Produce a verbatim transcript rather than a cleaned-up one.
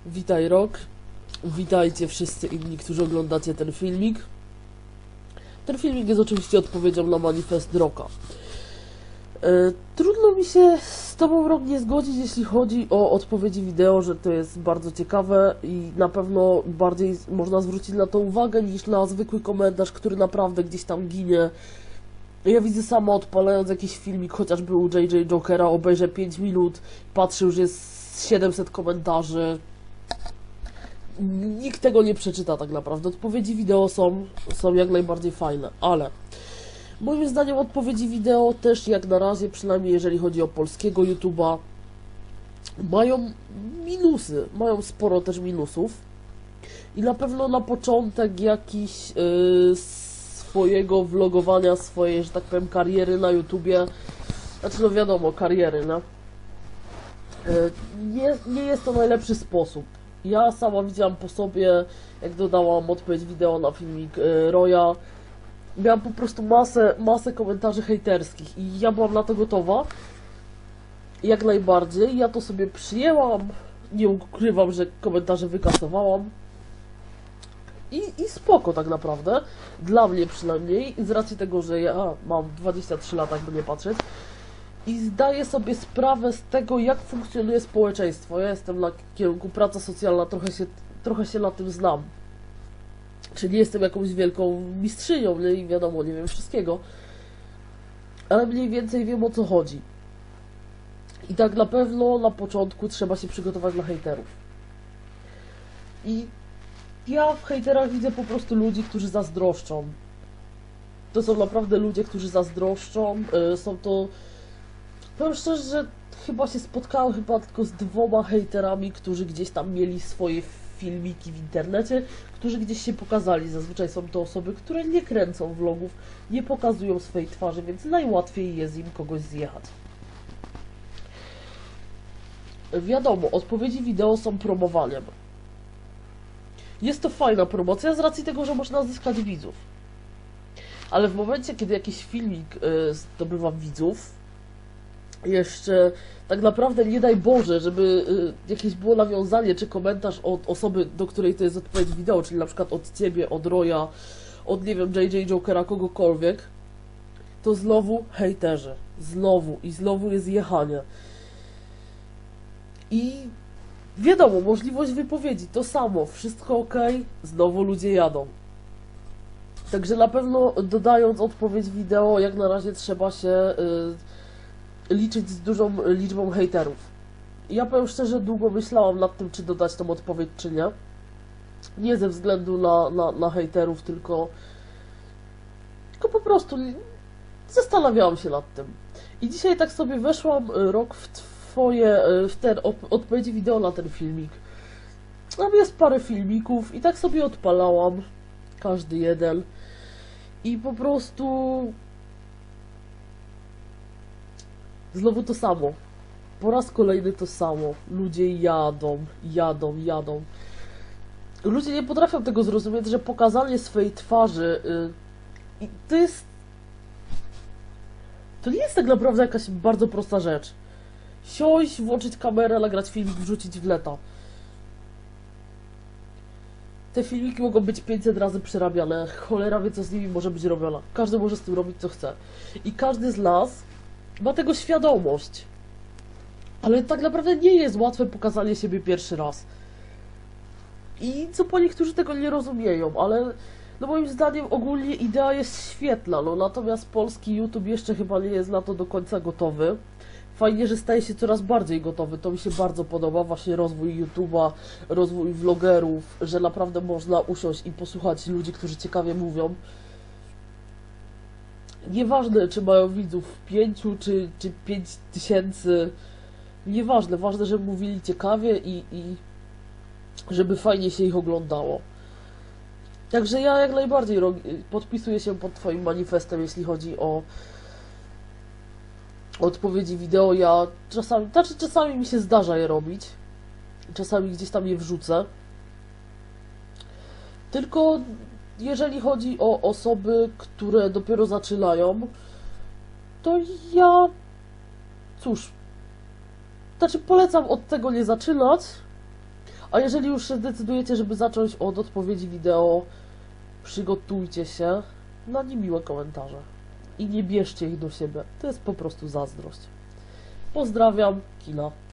Witaj Rok, witajcie wszyscy inni, którzy oglądacie ten filmik. Ten filmik jest oczywiście odpowiedzią na manifest Roka. E, trudno mi się z tobą, Rok, nie zgodzić, jeśli chodzi o odpowiedzi wideo, że to jest bardzo ciekawe i na pewno bardziej można zwrócić na to uwagę niż na zwykły komentarz, który naprawdę gdzieś tam ginie. Ja widzę sama, odpalając jakiś filmik, chociażby u J J Jokera, obejrzę pięć minut, patrzę, już jest siedemset komentarzy. Nikt tego nie przeczyta tak naprawdę. Odpowiedzi wideo są, są jak najbardziej fajne, ale moim zdaniem odpowiedzi wideo też jak na razie, przynajmniej jeżeli chodzi o polskiego YouTube'a, mają minusy, mają sporo też minusów i na pewno na początek jakiś yy, swojego vlogowania, swojej, że tak powiem, kariery na YouTubie, znaczy no wiadomo, kariery, no. Yy, nie, nie jest to najlepszy sposób. Ja sama widziałam po sobie, jak dodałam odpowiedź wideo na filmik y, Roya, miałam po prostu masę, masę komentarzy hejterskich i ja byłam na to gotowa, jak najbardziej, ja to sobie przyjęłam, nie ukrywam, że komentarze wykasowałam i, i spoko tak naprawdę, dla mnie przynajmniej, z racji tego, że ja mam dwadzieścia trzy lata, jakby nie patrzeć, i zdaję sobie sprawę z tego, jak funkcjonuje społeczeństwo. Ja jestem na kierunku praca socjalna, trochę się, trochę się na tym znam. Czyli nie jestem jakąś wielką mistrzynią, nie? I wiadomo, nie wiem wszystkiego. Ale mniej więcej wiem, o co chodzi. I tak na pewno na początku trzeba się przygotować dla hejterów. I ja w hejterach widzę po prostu ludzi, którzy zazdroszczą. To są naprawdę ludzie, którzy zazdroszczą. Yy, są to... Powiem szczerze, że chyba się spotkałem chyba tylko z dwoma hejterami, którzy gdzieś tam mieli swoje filmiki w internecie, którzy gdzieś się pokazali. Zazwyczaj są to osoby, które nie kręcą vlogów, nie pokazują swojej twarzy, więc najłatwiej jest im kogoś zjechać. Wiadomo, odpowiedzi wideo są promowaniem. Jest to fajna promocja z racji tego, że można zyskać widzów. Ale w momencie, kiedy jakiś filmik yy, zdobywa widzów, jeszcze tak naprawdę nie daj Boże, żeby y, jakieś było nawiązanie czy komentarz od osoby, do której to jest odpowiedź wideo, czyli na przykład od ciebie, od Roya, od nie wiem, J J Jokera, kogokolwiek, to znowu hejterzy. Znowu i znowu jest jechanie. I wiadomo, możliwość wypowiedzi, to samo, wszystko ok, znowu ludzie jadą. Także na pewno dodając odpowiedź wideo, jak na razie trzeba się y, liczyć z dużą liczbą hejterów. Ja powiem szczerze, długo myślałam nad tym, czy dodać tą odpowiedź, czy nie. Nie ze względu na, na, na hejterów, tylko, tylko po prostu zastanawiałam się nad tym. I dzisiaj tak sobie weszłam, Rok, w twoje, w ten odpowiedzi wideo na ten filmik. Tam jest parę filmików i tak sobie odpalałam, każdy jeden. I po prostu... Znowu to samo. Po raz kolejny to samo. Ludzie jadą, jadą, jadą. Ludzie nie potrafią tego zrozumieć, że pokazanie swojej twarzy yy, to jest... To nie jest tak naprawdę jakaś bardzo prosta rzecz. Siąść, włączyć kamerę, nagrać filmik, wrzucić w leta. Te filmiki mogą być pięćset razy przerabiane. Cholera wie, co z nimi może być robione. Każdy może z tym robić, co chce. I każdy z nas ma tego świadomość. Ale tak naprawdę nie jest łatwe pokazanie siebie pierwszy raz. I co po niektórzy tego nie rozumieją, ale no moim zdaniem ogólnie idea jest świetna, no natomiast polski YouTube jeszcze chyba nie jest na to do końca gotowy. Fajnie, że staje się coraz bardziej gotowy, to mi się bardzo podoba, właśnie rozwój YouTube'a, rozwój vlogerów, że naprawdę można usiąść i posłuchać ludzi, którzy ciekawie mówią. Nieważne, czy mają widzów pięciu, czy, czy pięć tysięcy, nieważne, ważne, żeby mówili ciekawie i, i żeby fajnie się ich oglądało. Także ja jak najbardziej podpisuję się pod twoim manifestem, jeśli chodzi o odpowiedzi wideo. Ja czasami, znaczy czasami mi się zdarza je robić, czasami gdzieś tam je wrzucę. Tylko jeżeli chodzi o osoby, które dopiero zaczynają, to ja, cóż, znaczy polecam od tego nie zaczynać, A jeżeli już się zdecydujecie, żeby zacząć od odpowiedzi wideo, przygotujcie się na niemiłe komentarze. I nie bierzcie ich do siebie. To jest po prostu zazdrość. Pozdrawiam, kina.